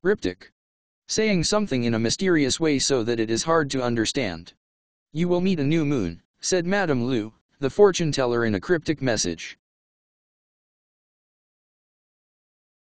Cryptic. Saying something in a mysterious way so that it is hard to understand. You will meet a new moon, said Madame Lu, the fortune teller in a cryptic message.